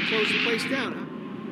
close the place down, huh?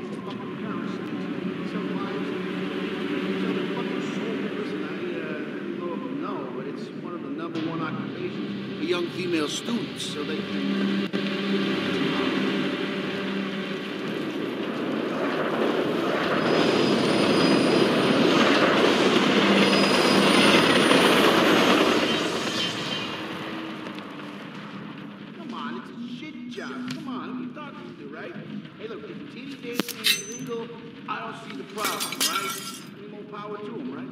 #1 occupation for young female students, so they can... Come on, it's a shit job. Come on, who you talking to, right? Hey, look, if titty dating is illegal, I don't see the problem, right? Any more power to them, right?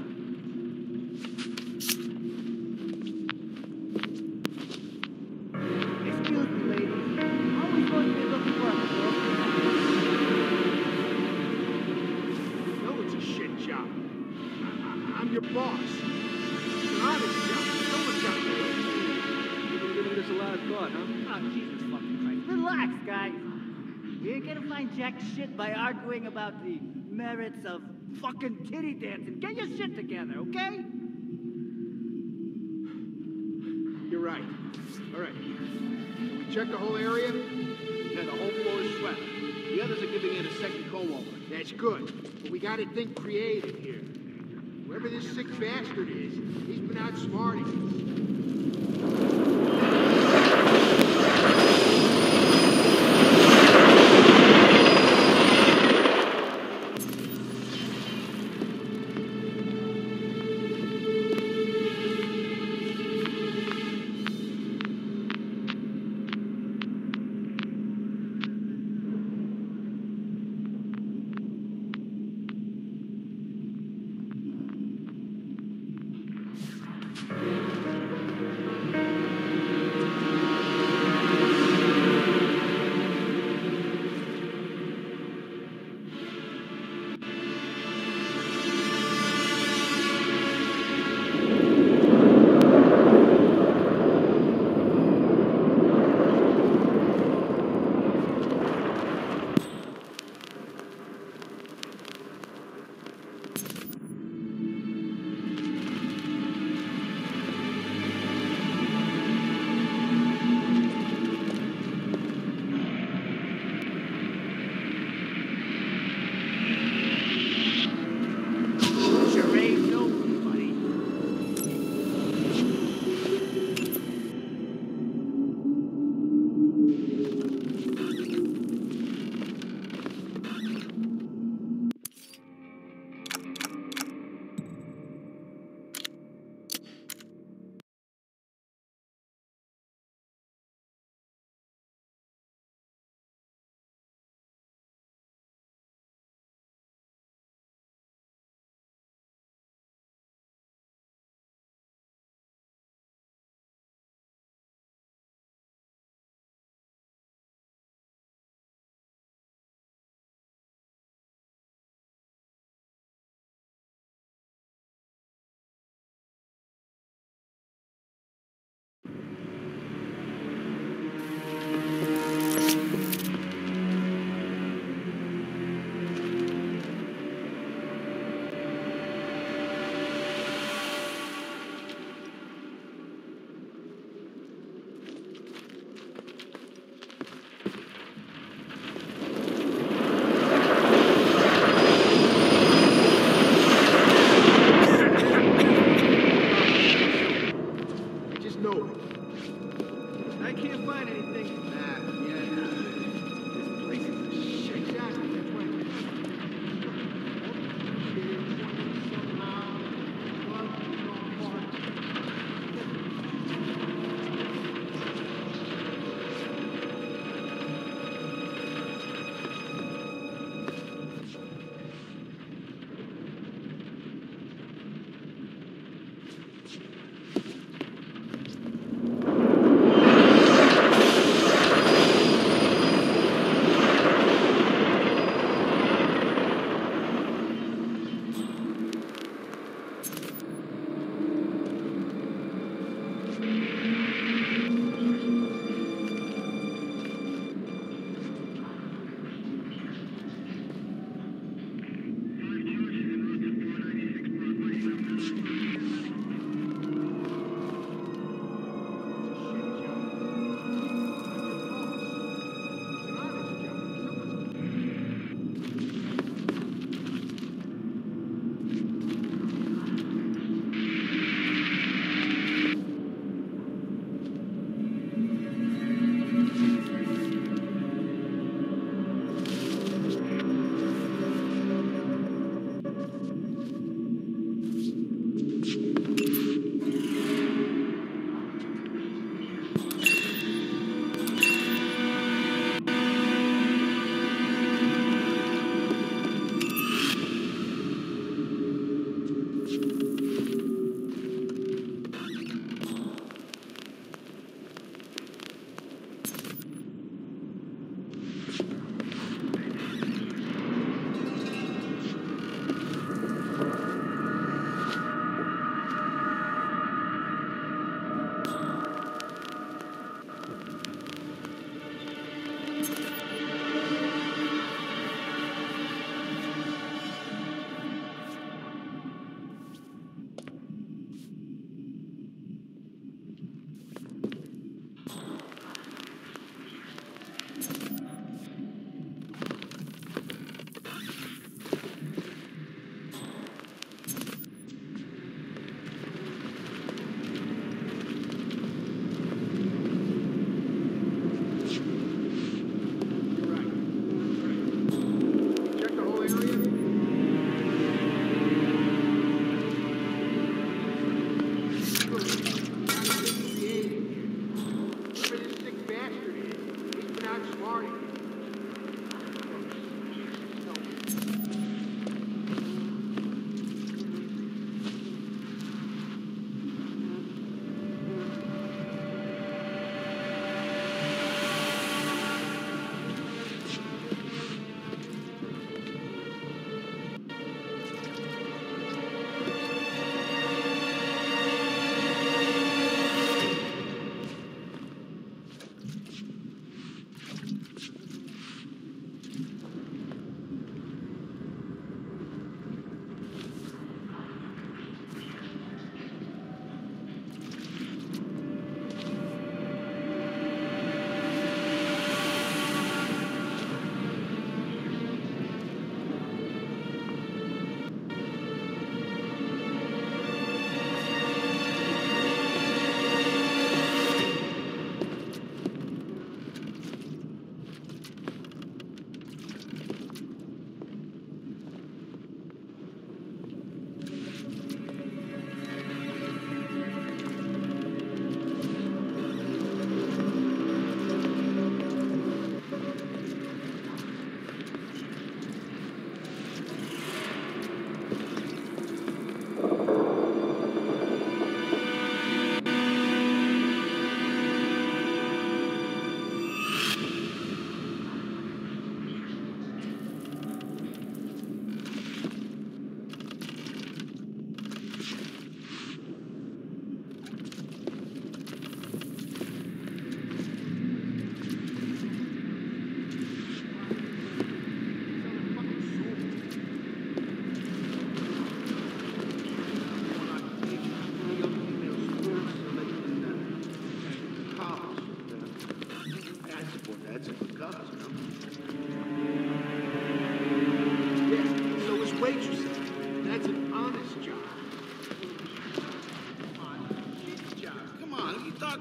I'm your boss. It's an honest job. Someone's got to do it. You've been giving this a lot of thought, huh? Oh, Jesus fucking Christ. Relax, guys. We ain't gonna find jack shit by arguing about the merits of fucking titty dancing. Get your shit together, okay? You're right. All right. We check the whole area? Yeah, the whole floor is swept. The others are giving it a second comb-over. That's good. But we gotta think creative here. Whoever this sick bastard is, he's been outsmarting us.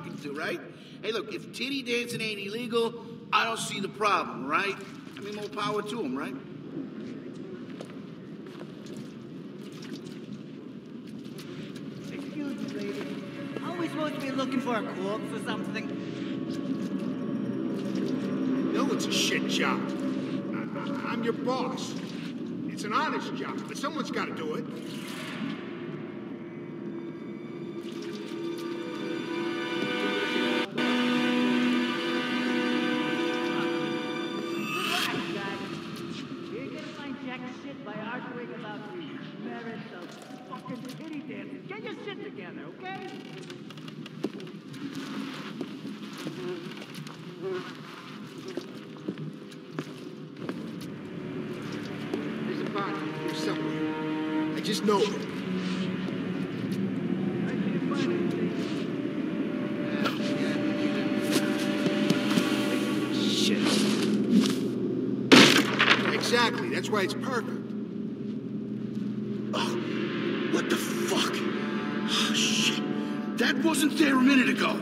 talking to, right? Hey, look, if titty dancing ain't illegal, I don't see the problem, right? I mean, more power to him, right? Excuse me, lady. Are we supposed to be looking for a corpse or something? No, it's a shit job. I'm your boss. It's an honest job, but someone's got to do it. Relax, guys. You ain't gonna find jack shit by arguing about the merits of fucking titty dancing. Get your shit together, okay? There's a body here somewhere. I just know it. I can't find anything. Shit. Exactly. That's why it's perfect. Oh, what the fuck? Oh, shit. That wasn't there a minute ago.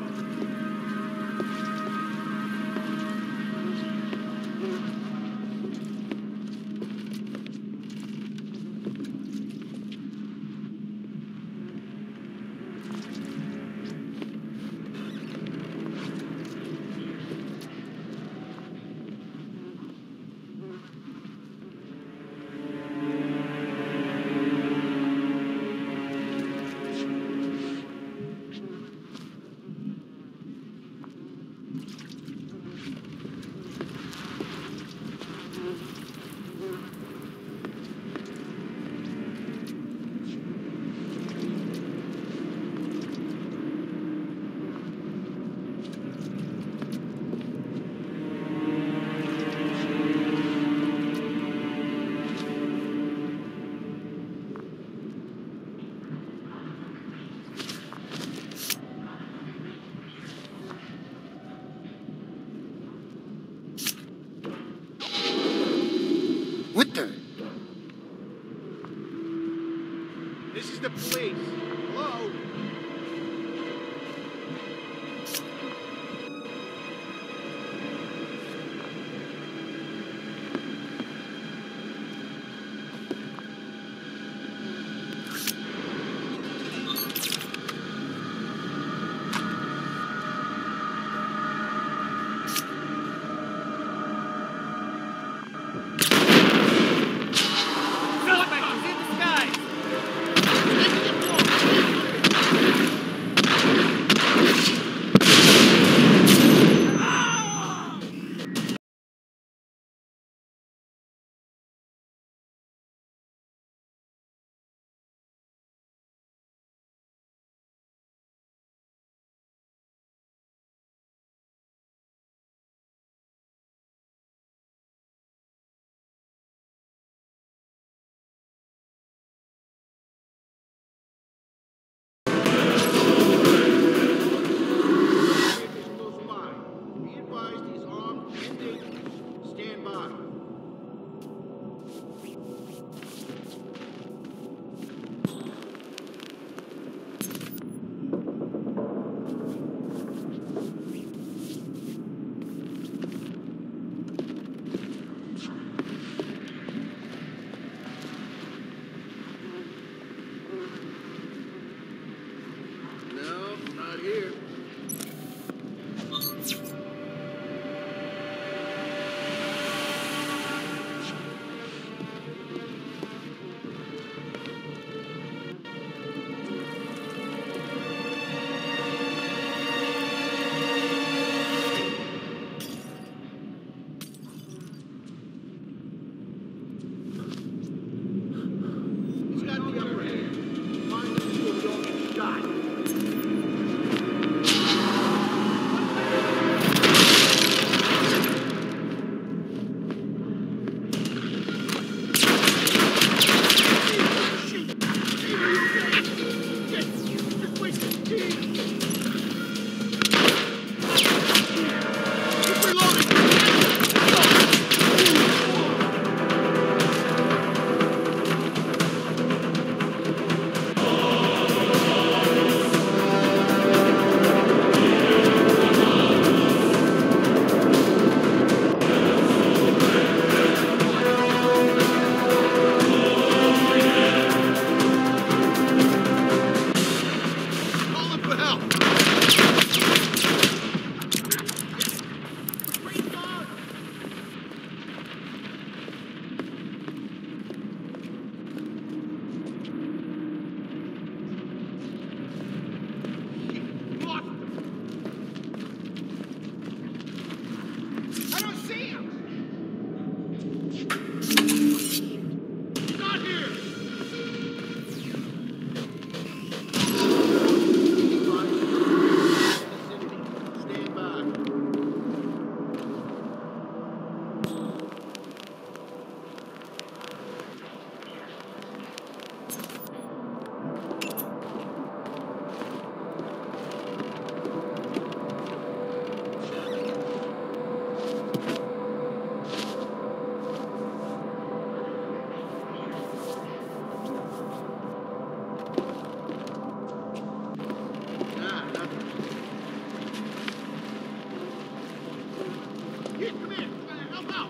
Here, come here. Help out.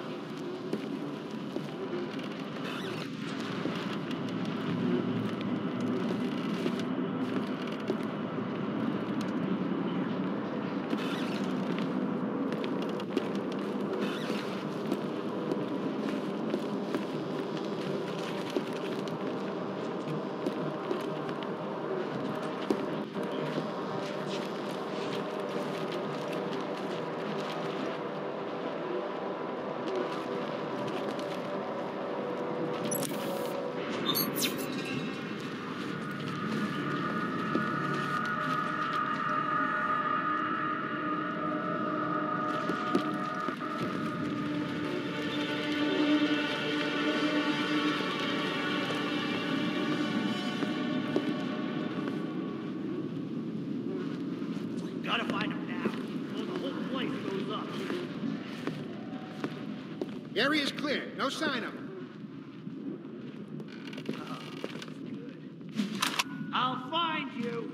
Gotta find him now, or the whole place goes up. The area's clear. No sign of him. I'll find you.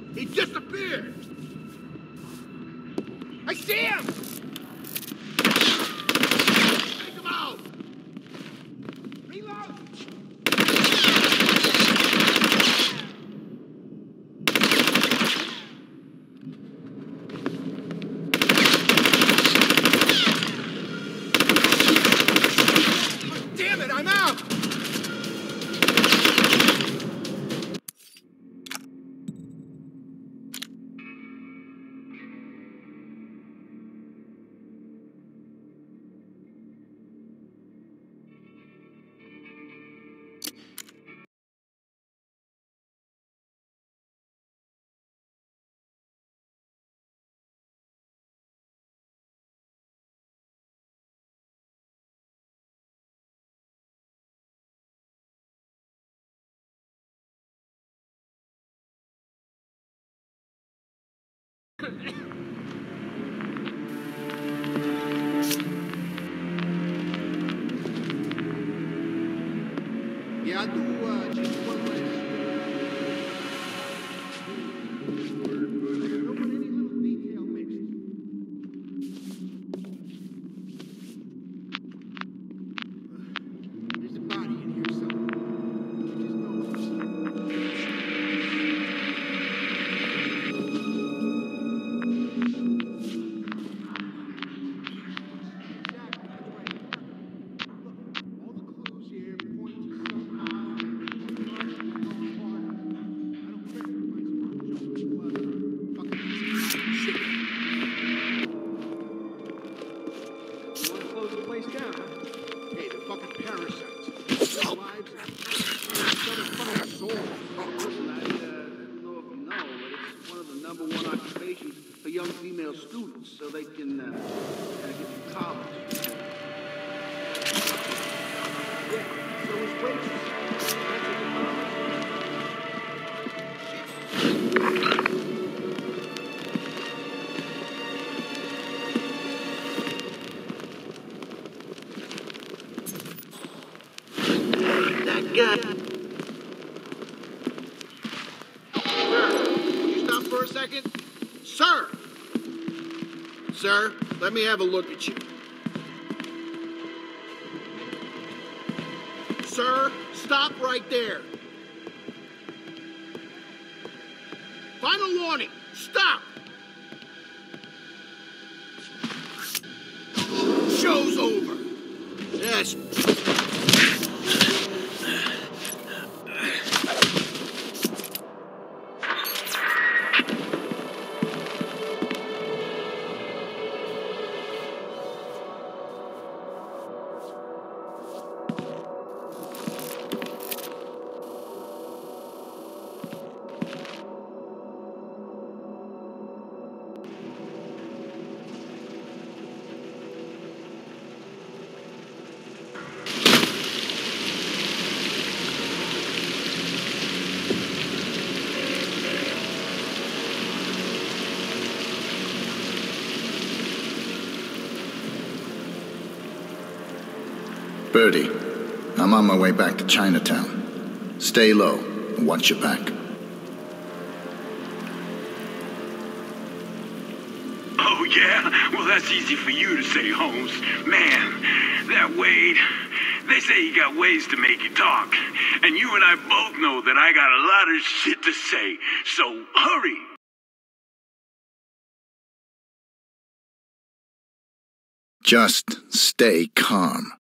He disappeared! I see him! Take him out! Reload! Damn it, I'm out! Yeah, I'll do just one last. Don't want any little detail mixed. There's a body in here somewhere. Just all the clues here point to somehow. Close the place down, huh? Hey, the fucking parasites. Their lives and fucking souls. Listen, I don't know if you know, but it's one of the #1 occupations for young female students, so they can get to college. Yeah, so is waitress. That's a That guy. Sir, will you stop for a second? Sir! Sir, let me have a look at you. Sir, stop right there. Final warning, stop! Show's over. Yes. Birdie, I'm on my way back to Chinatown. Stay low and watch your back. Oh, yeah? Well, that's easy for you to say, Holmes. Man, that Wade, they say you got ways to make you talk. And you and I both know that I got a lot of shit to say. So, hurry. Just stay calm.